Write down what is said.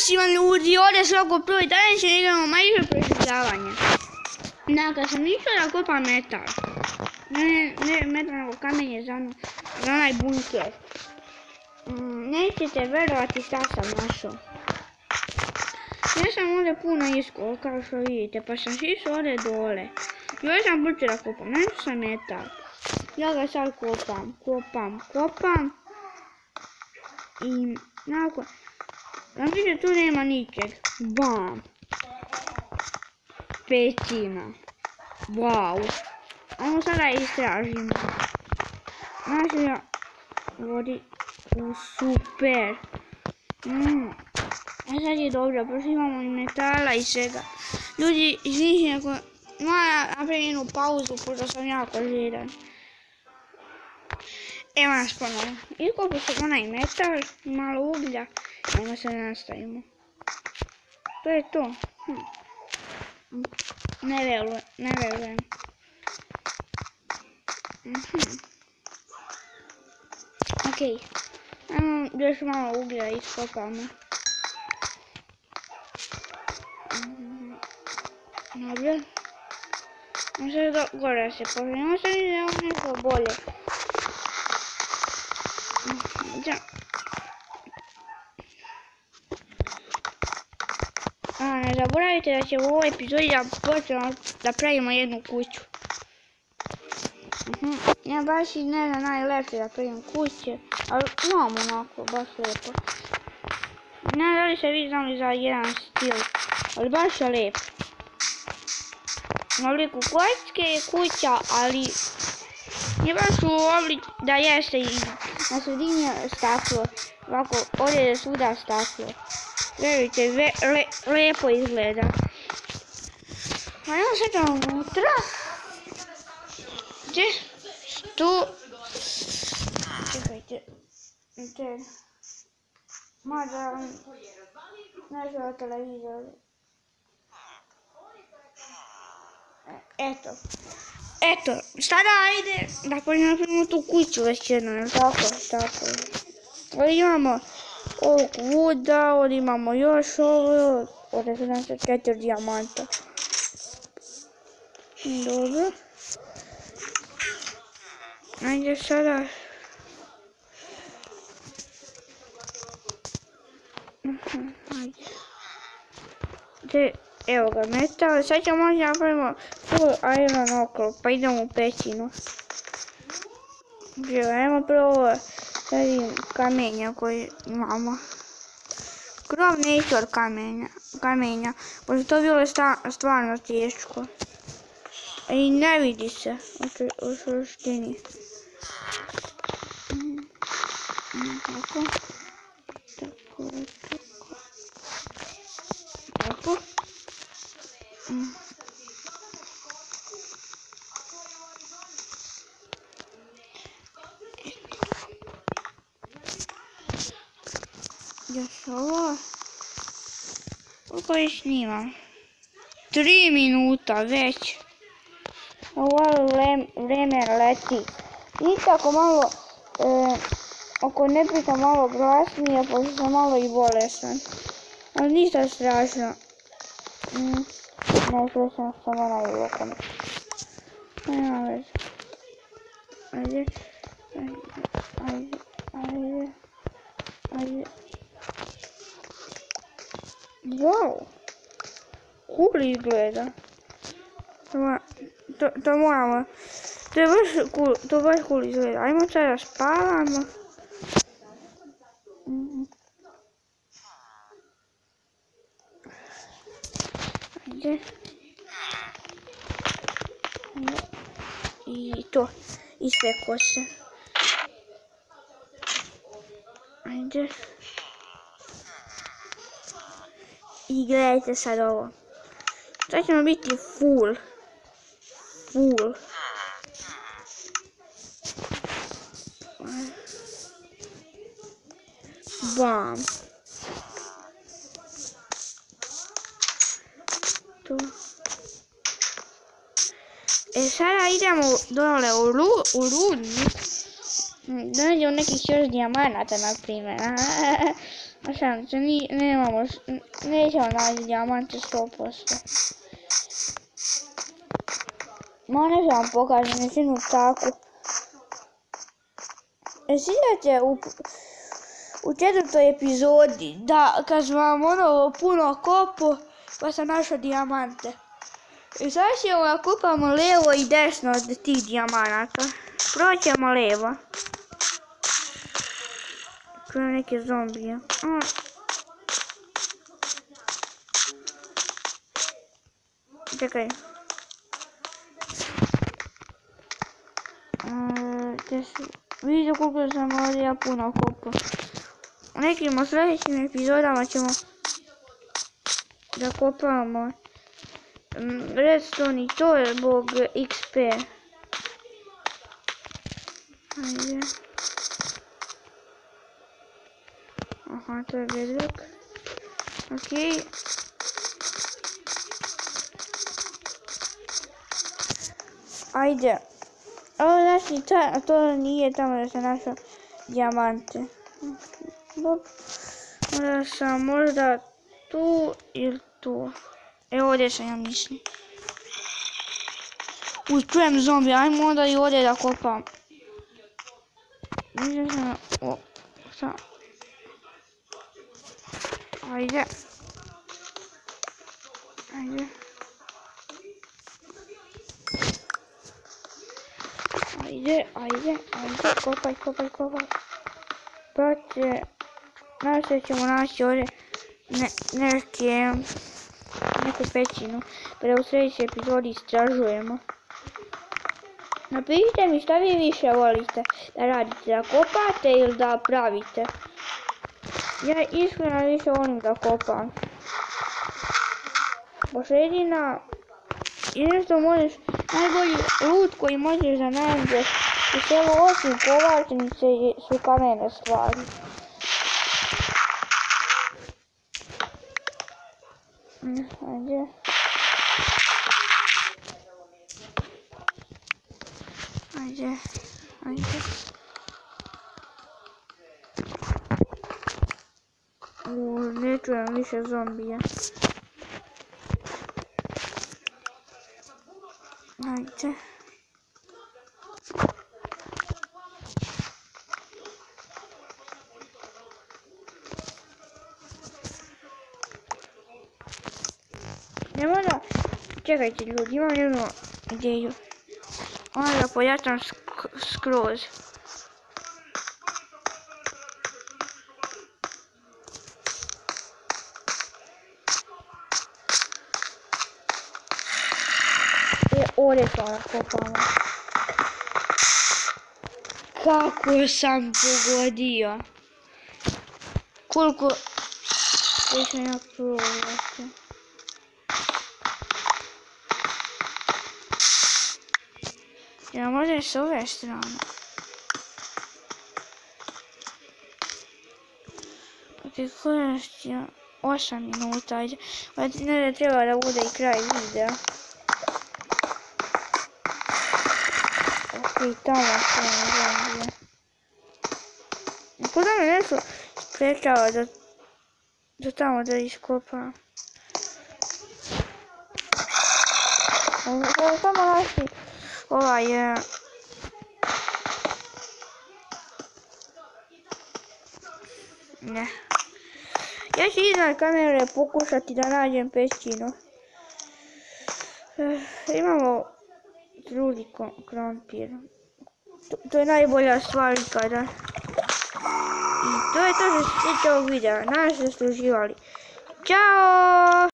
Ćasi vam ljudi, ovdje svako prvi dan će igramo majke preživljavanje. Dakle, sam išao da kopam metal. Ne metal, nego kamenje za onaj bunker. Nećete verovati šta sam našao. Ja sam ovdje puno iskao, kao što vidite, pa sam išao ovdje dole. Još sam počeo da kopam, nešto sam metal. Ja ga sad kopam. I nakon... Znači tu nema ničeg. Bam. Pecina. Wow. Ajmo sada istražimo. Znači ja vodi u super. A sad je dobro, prošli imamo i metala i svega. Ljudi, izvinite ako moram napraviti jednu pauzu, pošto sam jako žedan. Evo nas ponovno. Iskopo sam onaj metal, malo uglja. Ajmo se nastavimo. To je to. Ne verujem. Okej. Ajmo još malo uglja iskopamo. Dobro. Može da gore se povrimo, sad ide ovo nešto bolje. Ne zaboravite da će u ovoj epizodi da pravimo jednu kuću. Ja baš i ne znam najlepše da pravim kuće, ali imam onako, baš lijepo. Ne znam da li se vi znali za jedan stil, ali baš je lijepo. U obliku kocke je kuća, ali je baš u obliku da jeste i na sredini staklo. Ovako, ovdje je svuda staklo. Vjerujte, lijepo izgleda. Ajmo sad unutra. Gdje? Tu. Čekajte. Mada ne znam televizor. Eto, sada ajde da napravimo tu kuću već jedno, tako. Ovdje imamo ovog vuda, ovdje imamo još ovo, ovdje su nam se 4 dijamanta. Dobro. Ajde sada. Evo ga metal, sad ćemo možda napravimo full iron okolo, pa idemo u pecinu. Ajmo prvo kamenja koje imamo. Krov nature kamenja, pošto to bilo stvarno teško. I ne vidi se u suštini. Tako. Još ovo. Koliko je snimam? 3 minuta već. Ovo vreme leti. I tako malo, ako ne pričam malo glasnije, pošto sam malo i bolesan. Ali ništa strašno. Ne slušam samo na ilokom. Nema veze. Ajde. Wow! Cool izgleda. To moramo. To baš cool izgleda. Ajmo sad da spavamo. Ajde. I to. Ispeko se. Ajde. I gledajte sad ovo. Sad ćemo biti full. Bam. To. Sada idemo dole u rudnik. Da nađemo nekih još dijamanata, na primjer. A šalim se, nećemo naći dijamante 100%. Možda vam pokažem jednu taku. Sjećate u 4. epizodi da kad smo vam puno kopu pa sam našao dijamante. I sad ćemo da kopamo levo i desno od tih dijamanata. Proćemo levo. Čujem neke zombije. Čekaj. Vidite koliko sam ovdje ja puno kopao. U nekim sljedećim epizodama ćemo da kopamo redstone i to je zbog XP. Ajde. Aha, to je bedrock. Okej. Ajde. Ovo znači, to nije tamo da sam našao dijamante. Možda sam tu ili tu. Evo ovdje sam ja mislim. Čujem zombi, ajmo onda i ovdje da kopam. Mislim sam, šta? Ajde. Ajde, kopaj. Brate, nadam ćemo naći ovdje neku pecinu, pa da u sljedećoj epizodi istražujemo. Napišite mi šta vi više volite da radite, da kopate ili da pravite. Ja iskreno više volim da kopam. Baš jedino što možeš, najbolji loot koji možeš da nađeš u selu osim kovačnice su kamene stvari. Ajde. Ne čujem više zombija. Ajde. Nemo da... Čekajte ljudi, imam jednu ideju. Onda da pojačam skroz. Ovdje to nakopamo. Kako sam pogodio. Koliko... Koji sam ja provati. Ja možda s ove strane. Ok, konačno 8 minuta, ajde. Ne da treba da bude i kraj videa. Ok, tamo sam zombije. Kuda me nešto sprečava da tamo da iskopam. Samo naši ne. Ja ću iznad kamere pokušati da nađem pecinu. Imamo drugi krompir. To je najbolja stvar kada. I to je to što se tiče ovog videa. Nadam se da ste uživali. Ćao!